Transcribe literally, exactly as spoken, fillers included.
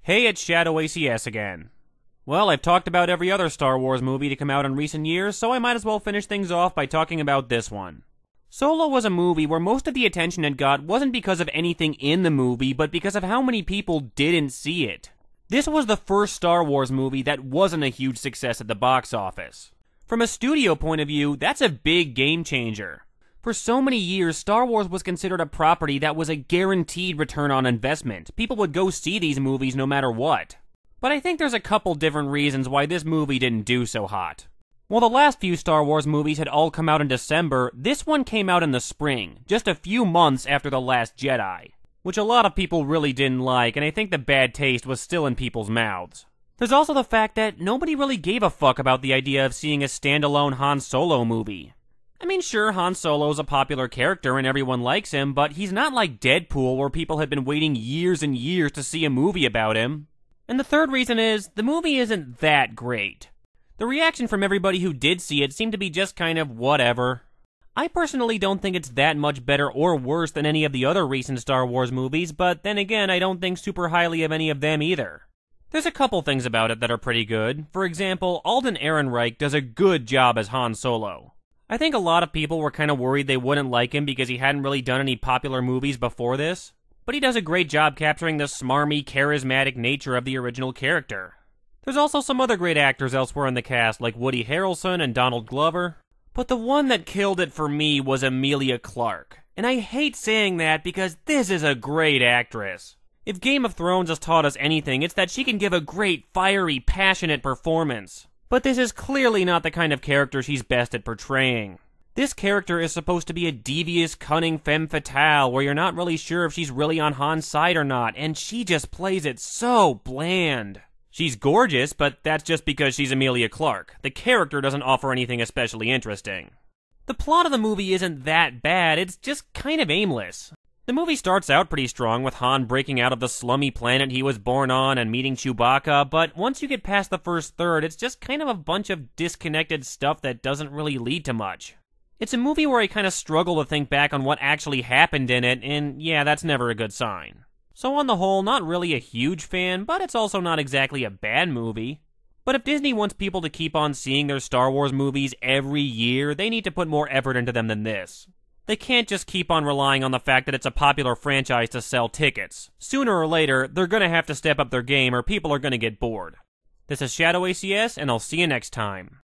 Hey, it's ShadowACS again. Well, I've talked about every other Star Wars movie to come out in recent years, so I might as well finish things off by talking about this one. Solo was a movie where most of the attention it got wasn't because of anything in the movie, but because of how many people didn't see it. This was the first Star Wars movie that wasn't a huge success at the box office. From a studio point of view, that's a big game changer. For so many years, Star Wars was considered a property that was a guaranteed return on investment. People would go see these movies no matter what. But I think there's a couple different reasons why this movie didn't do so hot. While the last few Star Wars movies had all come out in December, this one came out in the spring, just a few months after The Last Jedi, which a lot of people really didn't like, and I think the bad taste was still in people's mouths. There's also the fact that nobody really gave a fuck about the idea of seeing a standalone Han Solo movie. I mean, sure, Han Solo's a popular character and everyone likes him, but he's not like Deadpool where people have been waiting years and years to see a movie about him. And the third reason is, the movie isn't that great. The reaction from everybody who did see it seemed to be just kind of whatever. I personally don't think it's that much better or worse than any of the other recent Star Wars movies, but then again, I don't think super highly of any of them either. There's a couple things about it that are pretty good. For example, Alden Ehrenreich does a good job as Han Solo. I think a lot of people were kind of worried they wouldn't like him because he hadn't really done any popular movies before this, but he does a great job capturing the smarmy, charismatic nature of the original character. There's also some other great actors elsewhere in the cast, like Woody Harrelson and Donald Glover, but the one that killed it for me was Emilia Clarke. And I hate saying that because this is a great actress. If Game of Thrones has taught us anything, it's that she can give a great, fiery, passionate performance. But this is clearly not the kind of character she's best at portraying. This character is supposed to be a devious, cunning femme fatale where you're not really sure if she's really on Han's side or not, and she just plays it so bland. She's gorgeous, but that's just because she's Emilia Clarke. The character doesn't offer anything especially interesting. The plot of the movie isn't that bad, it's just kind of aimless. The movie starts out pretty strong with Han breaking out of the slummy planet he was born on and meeting Chewbacca, but once you get past the first third, it's just kind of a bunch of disconnected stuff that doesn't really lead to much. It's a movie where I kind of struggle to think back on what actually happened in it, and yeah, that's never a good sign. So on the whole, not really a huge fan, but it's also not exactly a bad movie. But if Disney wants people to keep on seeing their Star Wars movies every year, they need to put more effort into them than this. They can't just keep on relying on the fact that it's a popular franchise to sell tickets. Sooner or later, they're gonna have to step up their game or people are gonna get bored. This is ShadowACS, and I'll see you next time.